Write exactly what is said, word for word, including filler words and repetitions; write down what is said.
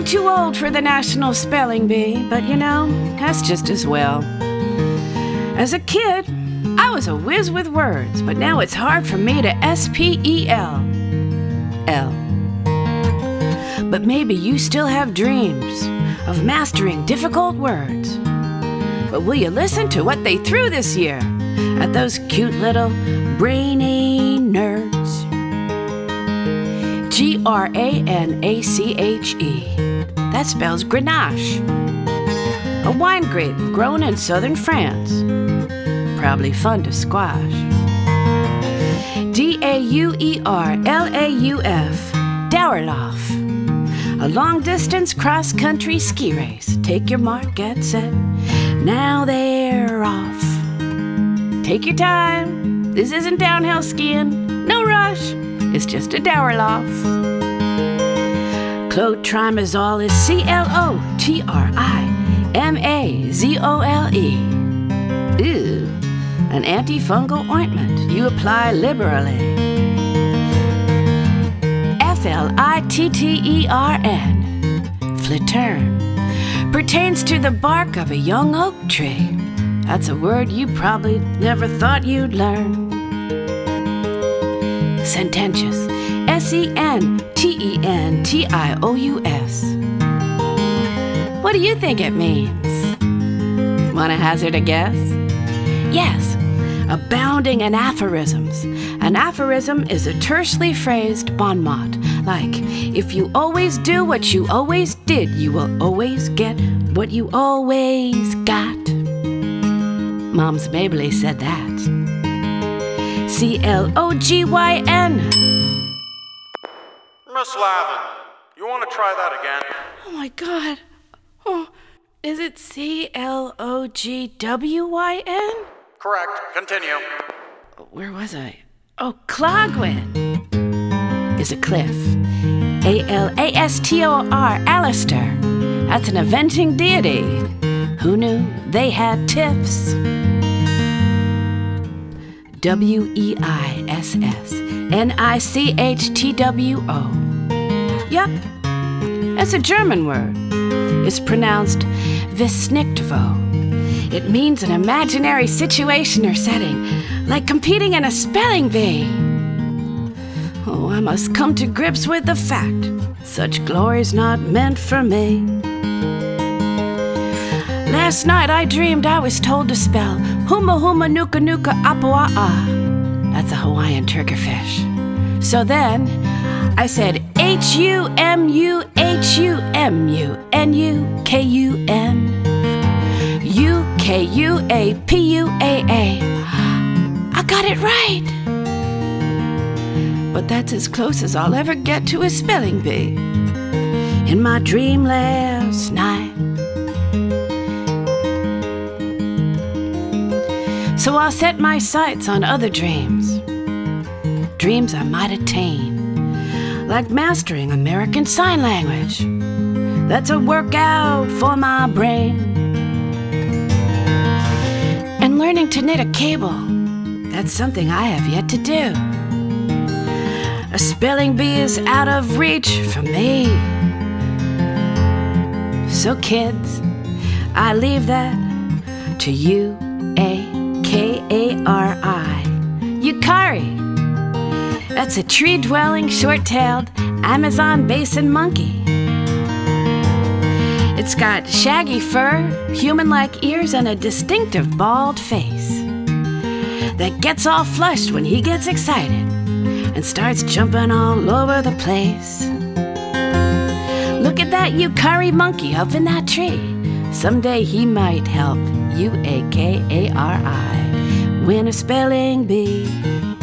too old for the National Spelling Bee, but you know, that's just as well. As a kid, I was a whiz with words, but now it's hard for me to S P E L. L. But maybe you still have dreams of mastering difficult words. But will you listen to what they threw this year at those cute little brainy nerds? G R A N A C H E. That spells Grenache. A wine grape grown in southern France. Probably fun to squash. D A U E R L A U F. Dauerlauf. A long-distance cross-country ski race. Take your mark, get set. Now they're off. Take your time. This isn't downhill skiing. No rush. It's just a Dauerlauf. Clotrimazole is C L O T R I M A Z O L E. Ew. An antifungal ointment you apply liberally. F L I T T E R N. Flittern. Pertains to the bark of a young oak tree. That's a word you probably never thought you'd learn. Sententious. S E N T E N T I O U S. What do you think it means? Want to hazard a guess? Yes, abounding in aphorisms. An aphorism is a tersely phrased bon mot, like, if you always do what you always did, you will always get what you always got. Mom's Mabley said that. C L O G Y N. Miss Lavin, you want to try that again? Oh my God. Oh, is it C L O G W Y N? Correct. Continue. Where was I? Oh, Clogwyn is a cliff. A L A S T O R, Alistair. That's an avenging deity. Who knew they had tiffs? W E I S S N I C H T W O. Yep, it's a German word. It's pronounced Vesnichtwo. It means an imaginary situation or setting, like competing in a spelling bee. Oh, I must come to grips with the fact such glory's not meant for me. Last night I dreamed I was told to spell Huma Huma Nuka Nuka Apua'a. That's a Hawaiian triggerfish. So then I said H U M U H U M U N U K U N U K U A P U A A. I got it right. But that's as close as I'll ever get to a spelling bee. In my dream last night. So I'll set my sights on other dreams. Dreams I might attain. Like mastering American Sign Language. That's a workout for my brain. And learning to knit a cable. That's something I have yet to do. A spelling bee is out of reach for me. So kids, I leave that to you, A K A R I. Yukari. That's a tree-dwelling, short-tailed Amazon basin monkey. It's got shaggy fur, human-like ears, and a distinctive bald face that gets all flushed when he gets excited and starts jumping all over the place. Look at that Yukari monkey up in that tree. Someday he might help U A K A R I win a spelling bee.